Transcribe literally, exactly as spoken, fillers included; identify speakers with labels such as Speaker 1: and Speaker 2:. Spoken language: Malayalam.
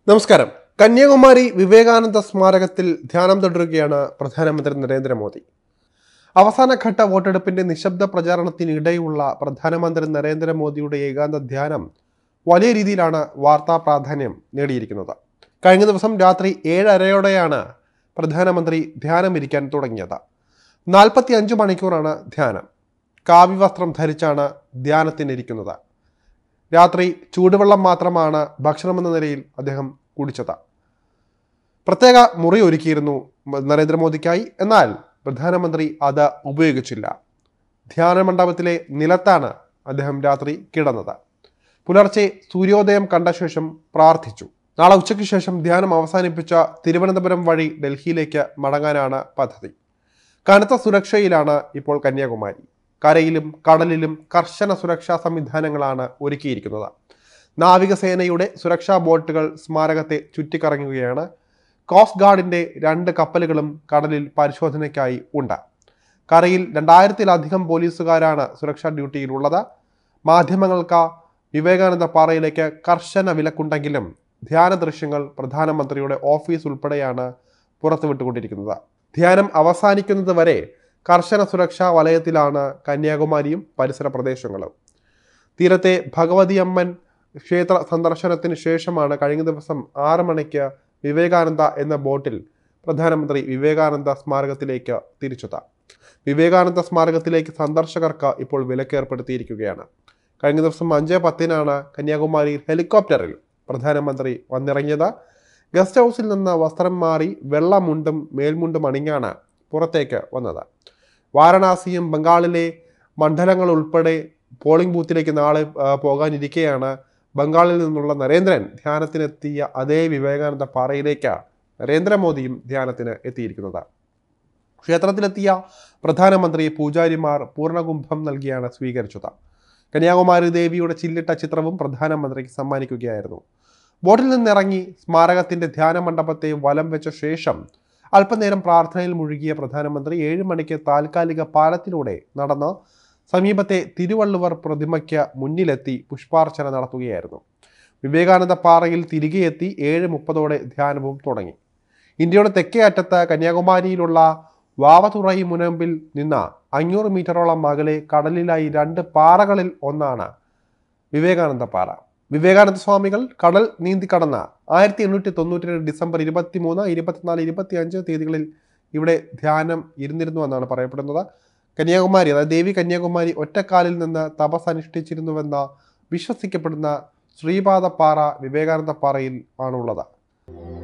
Speaker 1: നമസ്കാരം. കന്യാകുമാരി വിവേകാനന്ദ സ്മാരകത്തിൽ ധ്യാനം തുടരുകയാണ് പ്രധാനമന്ത്രി നരേന്ദ്രമോദി. അവസാനഘട്ട വോട്ടെടുപ്പിന്റെ നിശബ്ദ പ്രചാരണത്തിനിടെയുള്ള പ്രധാനമന്ത്രി നരേന്ദ്രമോദിയുടെ ഏകാന്ത ധ്യാനം വലിയ രീതിയിലാണ് വാർത്താ പ്രാധാന്യം നേടിയിരിക്കുന്നത്. കഴിഞ്ഞ ദിവസം രാത്രി ഏഴരയോടെയാണ് പ്രധാനമന്ത്രി ധ്യാനമിരിക്കാൻ തുടങ്ങിയത്. നാൽപ്പത്തി അഞ്ച് മണിക്കൂറാണ് ധ്യാനം. കാവ്യവസ്ത്രം ധരിച്ചാണ് ധ്യാനത്തിനിരിക്കുന്നത്. രാത്രി ചൂടുവെള്ളം മാത്രമാണ് ഭക്ഷണമെന്ന നിലയിൽ അദ്ദേഹം കുടിച്ചത്. പ്രത്യേക മുറി ഒരുക്കിയിരുന്നു നരേന്ദ്രമോദിക്കായി. എന്നാൽ പ്രധാനമന്ത്രി അത് ഉപയോഗിച്ചില്ല. ധ്യാന മണ്ഡപത്തിലെ നിലത്താണ് അദ്ദേഹം രാത്രി കിടന്നത്. പുലർച്ചെ സൂര്യോദയം കണ്ട ശേഷം പ്രാർത്ഥിച്ചു. നാളെ ഉച്ചയ്ക്ക് ശേഷം ധ്യാനം അവസാനിപ്പിച്ച തിരുവനന്തപുരം വഴി ഡൽഹിയിലേക്ക് മടങ്ങാനാണ് പദ്ധതി. കനത്ത സുരക്ഷയിലാണ് ഇപ്പോൾ കന്യാകുമാരി. കരയിലും കടലിലും കർശന സുരക്ഷാ സംവിധാനങ്ങളാണ് ഒരുക്കിയിരിക്കുന്നത്. നാവികസേനയുടെ സുരക്ഷാ ബോട്ടുകൾ സ്മാരകത്തെ ചുറ്റിക്കറങ്ങുകയാണ്. കോസ്റ്റ് ഗാർഡിന്റെ രണ്ട് കപ്പലുകളും കടലിൽ പരിശോധനയ്ക്കായി ഉണ്ട്. കരയിൽ രണ്ടായിരത്തിലധികം പോലീസുകാരാണ് സുരക്ഷാ ഡ്യൂട്ടിയിലുള്ളത്. മാധ്യമങ്ങൾക്ക് വിവേകാനന്ദ പാറയിലേക്ക് കർശന വിലക്കുണ്ടെങ്കിലും ധ്യാന ദൃശ്യങ്ങൾ പ്രധാനമന്ത്രിയുടെ ഓഫീസ് ഉൾപ്പെടെയാണ് പുറത്തുവിട്ടുകൊണ്ടിരിക്കുന്നത്. ധ്യാനം അവസാനിക്കുന്നത് വരെ കർശന സുരക്ഷാ വലയത്തിലാണ് കന്യാകുമാരിയും പരിസര പ്രദേശങ്ങളും. തീരത്തെ ഭഗവതി അമ്മൻ ക്ഷേത്ര സന്ദർശനത്തിന് ശേഷമാണ് കഴിഞ്ഞ ദിവസം ആറ് മണിക്ക് വിവേകാനന്ദ എന്ന ബോട്ടിൽ പ്രധാനമന്ത്രി വിവേകാനന്ദ സ്മാരകത്തിലേക്ക് തിരിച്ചത്. വിവേകാനന്ദ സ്മാരകത്തിലേക്ക് സന്ദർശകർക്ക് ഇപ്പോൾ വിലക്കേർപ്പെടുത്തിയിരിക്കുകയാണ്. കഴിഞ്ഞ ദിവസം അഞ്ച് പത്തിനാണ് കന്യാകുമാരിയിൽ ഹെലികോപ്റ്ററിൽ പ്രധാനമന്ത്രി വന്നിറങ്ങിയത്. ഗസ്റ്റ് ഹൗസിൽ നിന്ന് വസ്ത്രം മാറി വെള്ള മുണ്ടും മേൽമുണ്ടും അണിഞ്ഞാണ് പുറത്തേക്ക് വന്നത്. വാരണാസിയും ബംഗാളിലെ മണ്ഡലങ്ങൾ ഉൾപ്പെടെ പോളിംഗ് ബൂത്തിലേക്ക് നാളെ പോകാനിരിക്കെയാണ് ബംഗാളിൽ നിന്നുള്ള നരേന്ദ്രൻ ധ്യാനത്തിനെത്തിയ അതേ വിവേകാനന്ദ പാറയിലേക്ക് നരേന്ദ്രമോദിയും ധ്യാനത്തിന് എത്തിയിരിക്കുന്നത്. ക്ഷേത്രത്തിലെത്തിയ പ്രധാനമന്ത്രിയെ പൂജാരിമാർ പൂർണ്ണകുംഭം നൽകിയാണ് സ്വീകരിച്ചത്. കന്യാകുമാരി ദേവിയുടെ ചില്ലിട്ട ചിത്രവും പ്രധാനമന്ത്രിക്ക് സമ്മാനിക്കുകയായിരുന്നു. ബോട്ടിൽ നിന്നിറങ്ങി സ്മാരകത്തിന്റെ ധ്യാന മണ്ഡപത്തെ വലം വെച്ച ശേഷം അല്പനേരം പ്രാർത്ഥനയിൽ മുഴുകിയ പ്രധാനമന്ത്രി ഏഴ് മണിക്ക് താൽക്കാലിക പാലത്തിലൂടെ നടന്ന് സമീപത്തെ തിരുവള്ളുവർ പ്രതിമയ്ക്ക് മുന്നിലെത്തി പുഷ്പാർച്ചന നടത്തുകയായിരുന്നു. വിവേകാനന്ദ പാറയിൽ തിരികെ എത്തി ഏഴ് മുപ്പതോടെ ധ്യാനവും തുടങ്ങി. ഇന്ത്യയുടെ തെക്കേ അറ്റത്ത് കന്യാകുമാരിയിലുള്ള വാവതുറൈ മുനമ്പിൽ നിന്ന് അഞ്ഞൂറ് മീറ്ററോളം അകലെ കടലിലായി രണ്ട് പാറകളിൽ ഒന്നാണ് വിവേകാനന്ദ പാറ. വിവേകാനന്ദ സ്വാമികൾ കടൽ നീന്തി കടന്ന ആയിരത്തി എണ്ണൂറ്റി തൊണ്ണൂറ്റി രണ്ട് ഡിസംബർ ഇരുപത്തി മൂന്ന് ഇരുപത്തിനാല് ഇരുപത്തി അഞ്ച് തീയതികളിൽ ഇവിടെ ധ്യാനം ഇരുന്നിരുന്നു എന്നാണ് പറയപ്പെടുന്നത്. കന്യാകുമാരി അതായത് ദേവി കന്യാകുമാരി ഒറ്റക്കാലിൽ നിന്ന് തപസ് അനുഷ്ഠിച്ചിരുന്നുവെന്ന് വിശ്വസിക്കപ്പെടുന്ന ശ്രീപാദ പാറ വിവേകാനന്ദ പാറയിൽ ആണുള്ളത്.